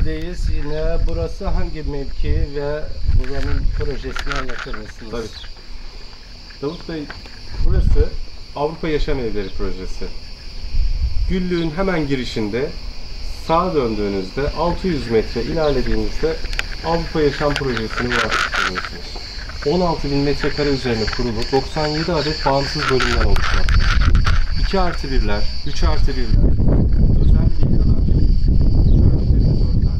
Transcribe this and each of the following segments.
yerdeyiz. Yine burası hangi mevki ve buranın projesini anlatır mısınız? Tabii. Davut Bey, burası Avrupa Yaşam Evleri projesi. Güllüğün hemen girişinde sağa döndüğünüzde 600 metre ilerlediğinizde Avrupa Yaşam Projesi'ni ulaştırıyorsunuz. 16.000 metrekare üzerine kurulu 97 adet bağımsız bölümden oluşmakta. 2+1'ler, 3+1'ler, özel villalar, 3+4'ler,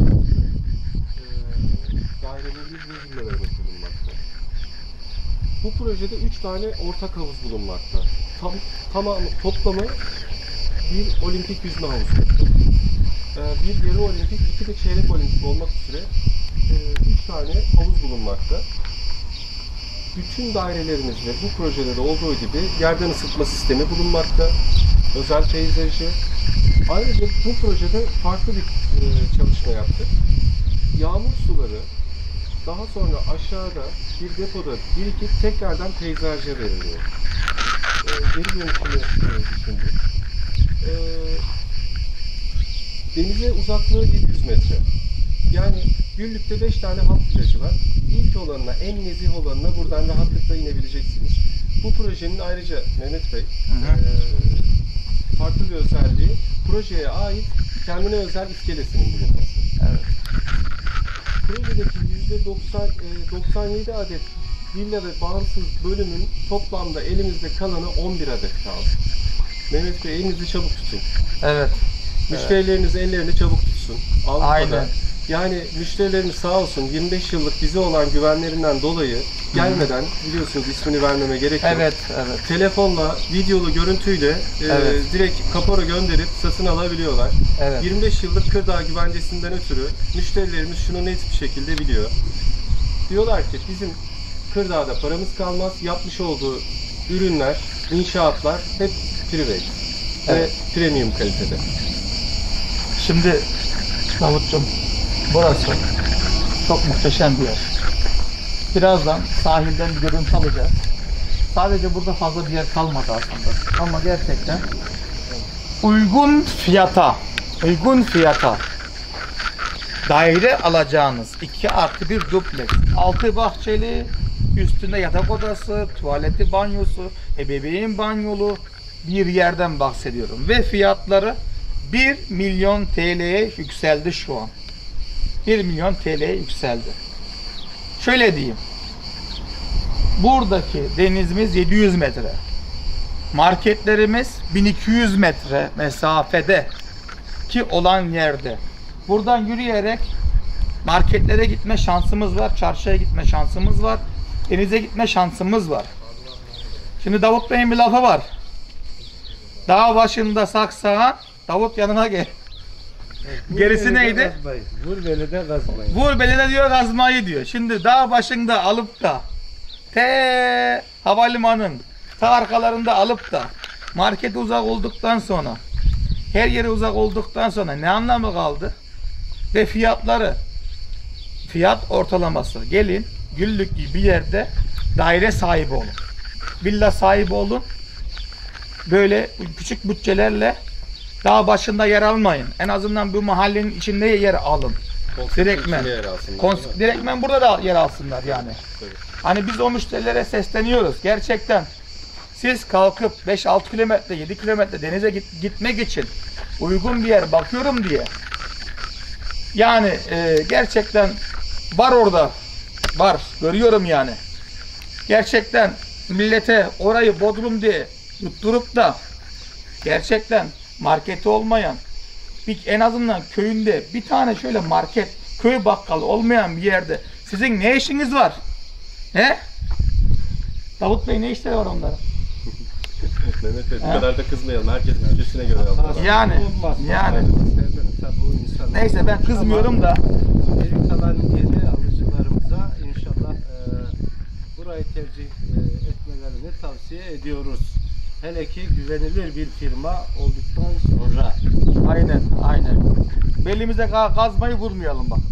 dairelerimiz ve villalarımız bulunmakta. Bu projede 3 tane ortak havuz bulunmakta. Toplamı bir olimpik yüzme havuzu, bir yarı olimpik, 2 de çeyrek olimpik olmak üzere 3 tane havuz bulunmakta. Bütün dairelerimizde bu projede de olduğu gibi yerden ısıtma sistemi bulunmakta. Özel peyzajı. Ayrıca bu projede farklı bir çalışma yaptık. Yağmur suları daha sonra aşağıda bir depoda birikip tekrardan peyzaja veriliyor. Geri dönüşümü düşündük. Denize uzaklığı 700 metre. Yani Güllük'te 5 tane halk plajı var. İlk olanına, en nezih olanına buradan rahatlıkla inebileceksiniz. Bu projenin ayrıca Mehmet Bey, farklı bir özelliği, projeye ait kendine özel iskelesinin bulunması. Evet. Projedeki %97 adet villa ve bağımsız bölümün toplamda elimizde kalanı 11 adet kaldı. Mehmet Bey, elinizi çabuk tutun. Evet. Müşterileriniz ellerini çabuk tutsun. Avrupa'da. Aynen. Yani müşterilerimiz sağ olsun 25 yıllık bize olan güvenlerinden dolayı gelmeden, biliyorsunuz ismini vermeme gerek yok. Evet, evet. Telefonla, videolu görüntüyle direkt kapora gönderip satın alabiliyorlar. Evet. 25 yıllık Kırdağ güvencesinden ötürü müşterilerimiz şunu net bir şekilde biliyor. Diyorlar ki bizim Kırdağ'da paramız kalmaz. Yapmış olduğu ürünler, inşaatlar hep private ve premium kalitede. Şimdi Davut'cum, burası çok muhteşem bir yer. Birazdan sahilden bir görüntü alacağız. Sadece burada fazla bir yer kalmadı aslında. Ama gerçekten uygun fiyata daire alacağınız 2+1 dupleks, 6 bahçeli, üstünde yatak odası, tuvaleti, banyosu, ebeveyn banyolu bir yerden bahsediyorum. Ve fiyatları 1 milyon TL'ye yükseldi şu an. 1 milyon TL'ye yükseldi. Şöyle diyeyim. Buradaki denizimiz 700 metre. Marketlerimiz 1200 metre mesafede ki olan yerde. Buradan yürüyerek marketlere gitme şansımız var, çarşıya gitme şansımız var, denize gitme şansımız var. Şimdi Davut Bey'in bir lafı var. Dağ başında saksağın, Davut yanına gel. Gerisi neydi? Vur beni de gazmayın. Vur beline diyor, gazmayı diyor. Şimdi dağ başında alıp da havalimanının arkalarında alıp da markete uzak olduktan sonra, her yere uzak olduktan sonra ne anlamı kaldı? Ve fiyat ortalaması. Gelin Güllük gibi bir yerde daire sahibi olun. Villa sahibi olun. Böyle küçük bütçelerle dağ başında yer almayın. En azından bu mahallenin içinde yer alın. Direktmen burada da yer alsınlar yani. Evet. Hani biz o müşterilere sesleniyoruz. Gerçekten siz kalkıp 5-6 kilometre, 7 kilometre denize gitmek için uygun bir yer bakıyorum diye. Yani gerçekten var orada. Var. Görüyorum yani. Gerçekten millete orayı Bodrum diye tutturup da gerçekten marketi olmayan, en azından köyünde bir tane şöyle market, köy bakkalı olmayan bir yerde sizin ne işiniz var? He? Davut Bey, ne işleri var onların? Mehmet Bey, bu kadar da kızmayalım. Herkes bütçesine göre alır. Yani neyse, ben kızmıyorum da. Geri kalan yeni alıcılarımıza inşallah burayı tercih etmelerini tavsiye ediyoruz. Hele ki güvenilir bir firma olduktan sonra. Aynen. Belimize kazmayı vurmayalım bak.